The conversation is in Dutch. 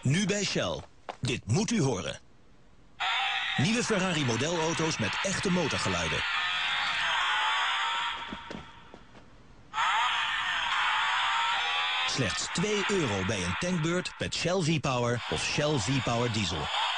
Nu bij Shell. Dit moet u horen. Nieuwe Ferrari modelauto's met echte motorgeluiden. Slechts €2 bij een tankbeurt met Shell V-Power of Shell V-Power Diesel.